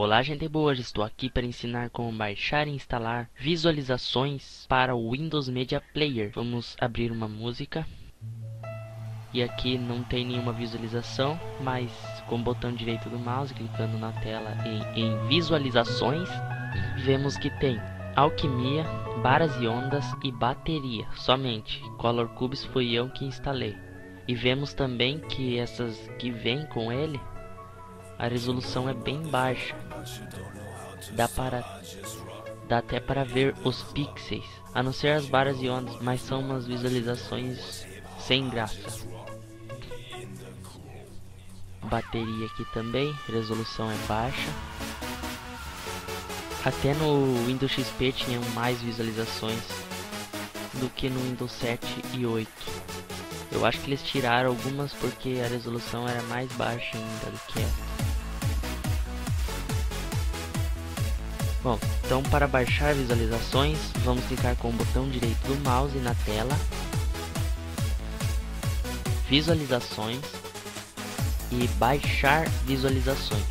Olá, gente boa, estou aqui para ensinar como baixar e instalar visualizações para o Windows Media Player. Vamos abrir uma música e aqui não tem nenhuma visualização, mas com o botão direito do mouse, clicando na tela em visualizações, vemos que tem alquimia, varas e ondas e bateria, somente. Color Cubes foi eu que instalei. E vemos também que essas que vêm com ele, a resolução é bem baixa. Dá até para ver os pixels, a não ser as varas e ondas, mas são umas visualizações sem graça. Bateria aqui também, resolução é baixa. Até no Windows XP tinham mais visualizações do que no Windows 7 e 8. Eu acho que eles tiraram algumas porque a resolução era mais baixa ainda do que essa. Bom, então para baixar visualizações, vamos clicar com o botão direito do mouse na tela, visualizações e baixar visualizações.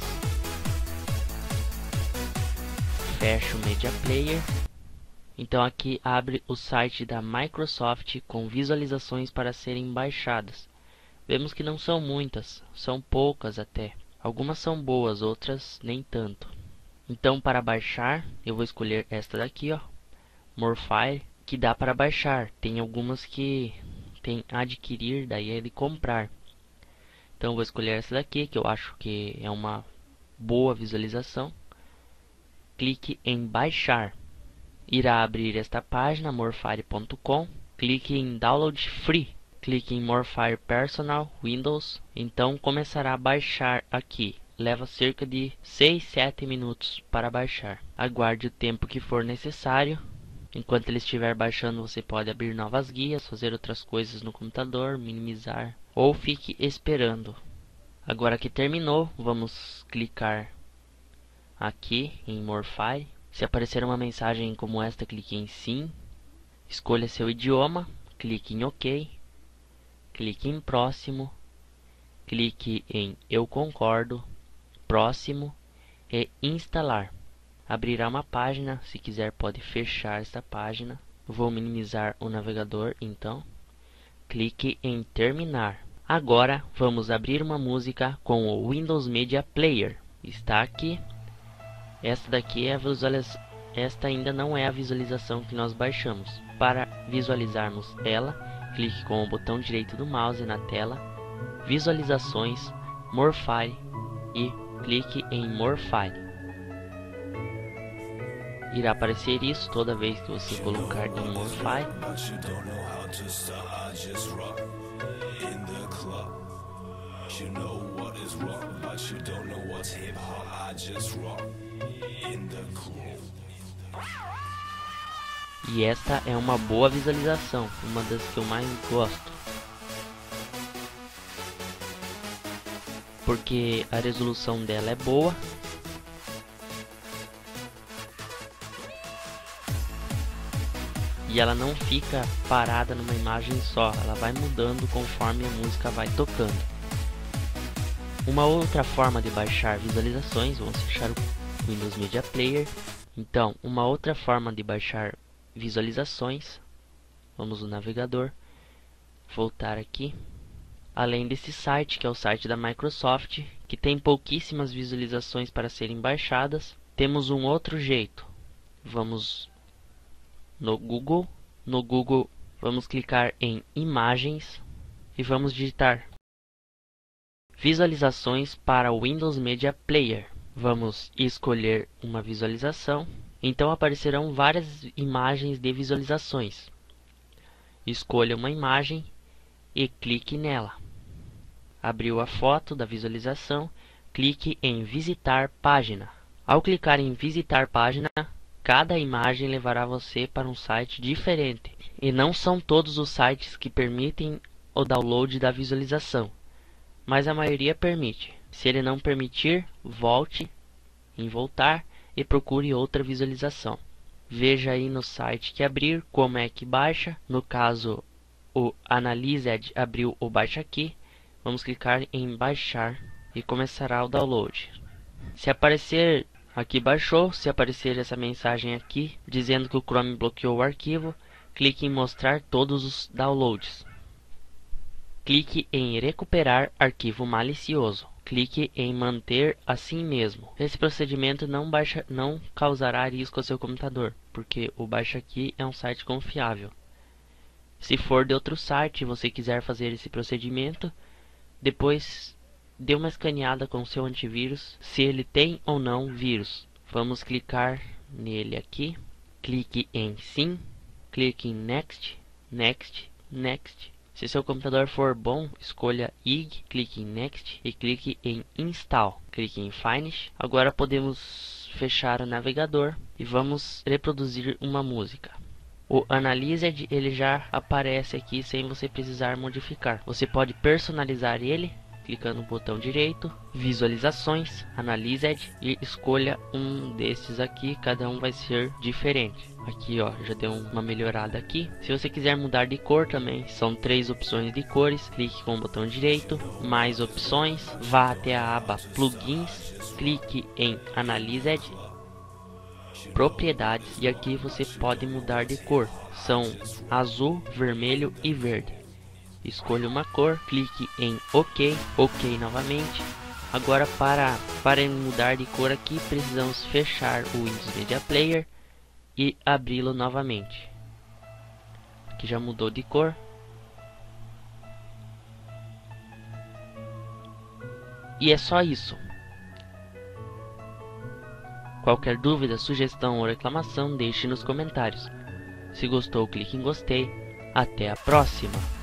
Fecho o Media Player. Então aqui abre o site da Microsoft com visualizações para serem baixadas. Vemos que não são muitas, são poucas até. Algumas são boas, outras nem tanto. Então para baixar, eu vou escolher esta daqui, ó, More File, que dá para baixar. Tem algumas que tem adquirir, daí é de comprar. Então eu vou escolher essa daqui, que eu acho que é uma boa visualização. Clique em baixar. Irá abrir esta página, morefile.com. Clique em Download Free. Clique em Morefile Personal, Windows. Então começará a baixar aqui. Leva cerca de 6-7 minutos para baixar. Aguarde o tempo que for necessário. Enquanto ele estiver baixando, você pode abrir novas guias, fazer outras coisas no computador, minimizar, ou fique esperando. Agora que terminou, vamos clicar aqui em More File. Se aparecer uma mensagem como esta, clique em Sim. Escolha seu idioma, clique em OK. Clique em Próximo. Clique em Eu concordo. Próximo e instalar. Abrirá uma página, se quiser pode fechar esta página. Vou minimizar o navegador, então. Clique em terminar. Agora vamos abrir uma música com o Windows Media Player. Está aqui. Esta daqui é a visualização. Esta ainda não é a visualização que nós baixamos. Para visualizarmos ela, clique com o botão direito do mouse na tela, visualizações, More File e clique em More File. Irá aparecer isso toda vez que você colocar em More File. E esta é uma boa visualização, uma das que eu mais gosto. Porque a resolução dela é boa. E ela não fica parada numa imagem só, ela vai mudando conforme a música vai tocando. Uma outra forma de baixar visualizações, vamos fechar o Windows Media Player. Então, uma outra forma de baixar visualizações, vamos no navegador, voltar aqui. Além desse site, que é o site da Microsoft, que tem pouquíssimas visualizações para serem baixadas, temos um outro jeito. Vamos no Google. No Google, vamos clicar em Imagens e vamos digitar Visualizações para o Windows Media Player. Vamos escolher uma visualização. Então aparecerão várias imagens de visualizações. Escolha uma imagem e clique nela. Abriu a foto da visualização, clique em Visitar Página. Ao clicar em Visitar Página, cada imagem levará você para um site diferente. E não são todos os sites que permitem o download da visualização, mas a maioria permite. Se ele não permitir, volte em Voltar e procure outra visualização. Veja aí no site que abrir como é que baixa. No caso, o Analyzed abriu o Baixa Aqui. Vamos clicar em Baixar e começará o download. Se aparecer Aqui baixou. Se aparecer essa mensagem aqui dizendo que o Chrome bloqueou o arquivo, clique em mostrar todos os downloads. Clique em recuperar arquivo malicioso. Clique em manter assim mesmo. Esse procedimento não causará risco ao seu computador, porque o Baixa Aqui é um site confiável. Se for de outro site e você quiser fazer esse procedimento, depois dê uma escaneada com o seu antivírus, se ele tem ou não vírus. Vamos clicar nele aqui. Clique em sim. Clique em next, next, next. Se seu computador for bom, escolha IG, clique em Next e clique em Install. Clique em Finish. Agora podemos fechar o navegador e vamos reproduzir uma música. O Analyzed ele já aparece aqui sem você precisar modificar. Você pode personalizar ele clicando no botão direito, Visualizações, Analyzed e escolha um desses aqui, cada um vai ser diferente. Aqui ó, já deu uma melhorada aqui. Se você quiser mudar de cor também, são 3 opções de cores. Clique com o botão direito, mais opções, vá até a aba Plugins, clique em Analyzed, Propriedades e aqui você pode mudar de cor. São azul, vermelho e verde. Escolha uma cor, clique em OK, OK novamente. Agora para mudar de cor aqui, precisamos fechar o Windows Media Player e abri-lo novamente. Aqui já mudou de cor. E é só isso. Qualquer dúvida, sugestão ou reclamação, deixe nos comentários. Se gostou, clique em gostei. Até a próxima!